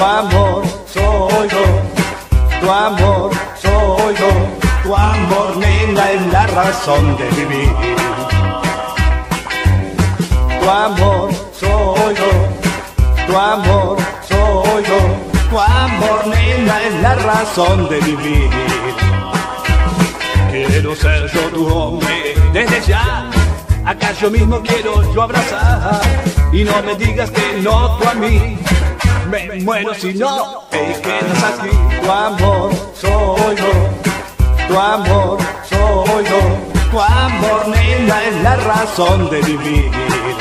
amor soy yo, tu amor soy yo, tu amor, nena, es la razón de vivir. Tu amor soy yo, tu amor soy yo, tu amor, nena, es la razón de vivir. Quiero ser yo tu hombre desde ya, acá yo mismo quiero yo abrazar. Y no me digas que no tú a mí, me muero si no te quedas aquí. Tu amor soy yo, tu amor soy yo, tu amor, nena, es la razón de vivir.